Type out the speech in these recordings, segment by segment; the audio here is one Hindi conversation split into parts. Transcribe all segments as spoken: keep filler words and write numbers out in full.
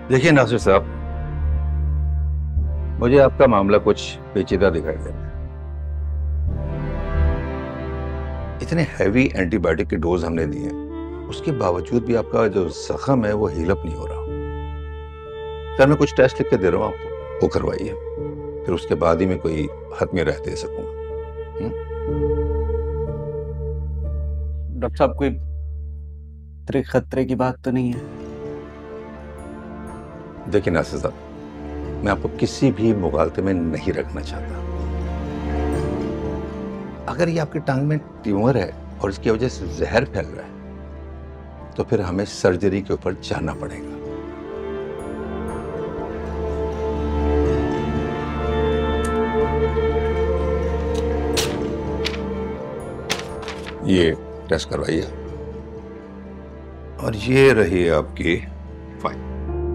देखिए नासिर साहब, मुझे आपका मामला कुछ पेचीदा दिखाई दे रहा है। इतने हैवी एंटीबायोटिक की डोज हमने दी है, उसके बावजूद भी आपका जो जख्म है वो हील अप नहीं हो रहा। सर मैं कुछ टेस्ट लिख के दे रहा हूँ आपको, वो करवाइए, फिर उसके बाद ही मैं कोई हतमी राय दे सकूंगा। डॉक्टर साहब कोई खतरे खतरे की बात तो नहीं है? देखिए नासिर साहब, मैं आपको किसी भी मुगालते में नहीं रखना चाहता। अगर ये आपकी टांग में ट्यूमर है और इसकी वजह से जहर फैल रहा है तो फिर हमें सर्जरी के ऊपर जाना पड़ेगा। ये टेस्ट करवाइए और ये रही आपकी फाइल।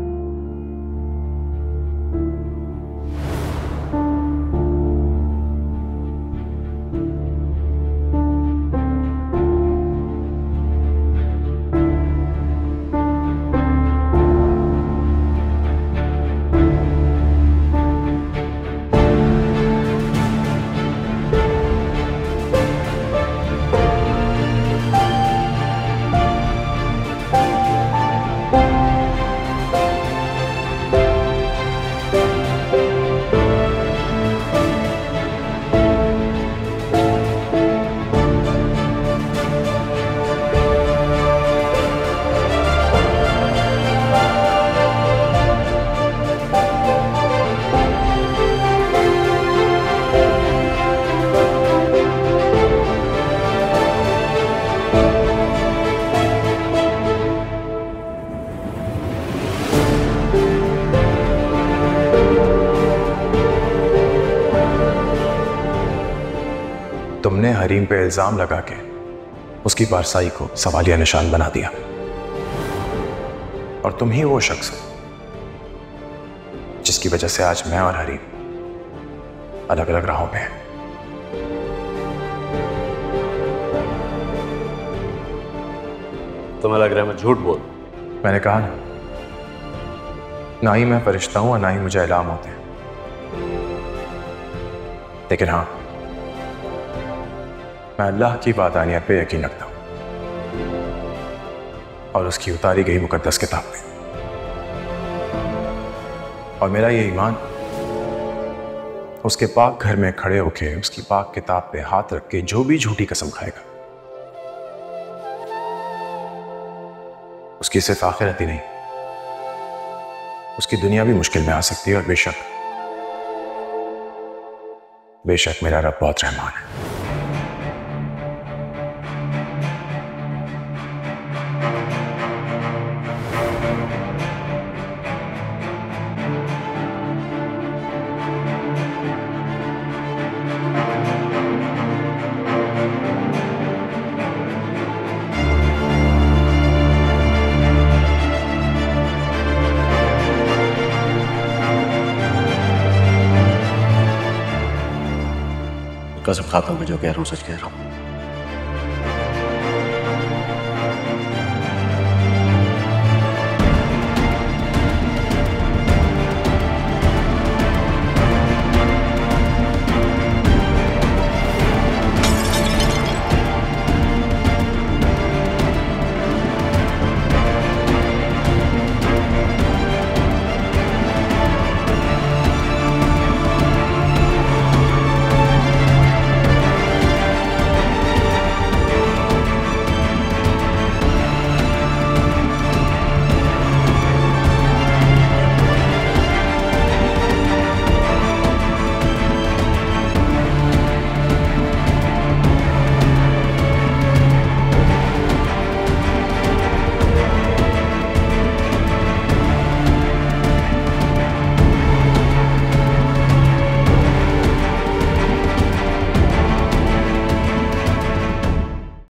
तुमने हरीम पे इल्जाम लगा के उसकी बारसाई को सवालिया निशान बना दिया, और तुम ही वो शख्स हो जिसकी वजह से आज मैं और हरीम अलग अलग राहों पे हैं। तुम्हें लग रहा है मैं झूठ बोल? मैंने कहा ना, ना ही मैं फरिश्ता हूं और ना ही मुझे इल्हाम होते हैं, लेकिन हाँ, मैं अल्लाह की वादानियत पे यकीन रखता हूं और उसकी उतारी गई मुकद्दस किताब पे। और मेरा ये ईमान उसके पाक घर में खड़े होके उसकी पाक किताब पे हाथ रख के जो भी झूठी कसम खाएगा, उसकी सिर्फ आखिरत ही नहीं, उसकी दुनिया भी मुश्किल में आ सकती है। और बेशक बेशक मेरा रब बहुत रहमान है। कसम खाता हूं, मैं जो कह रहा हूं सच कह रहा हूं।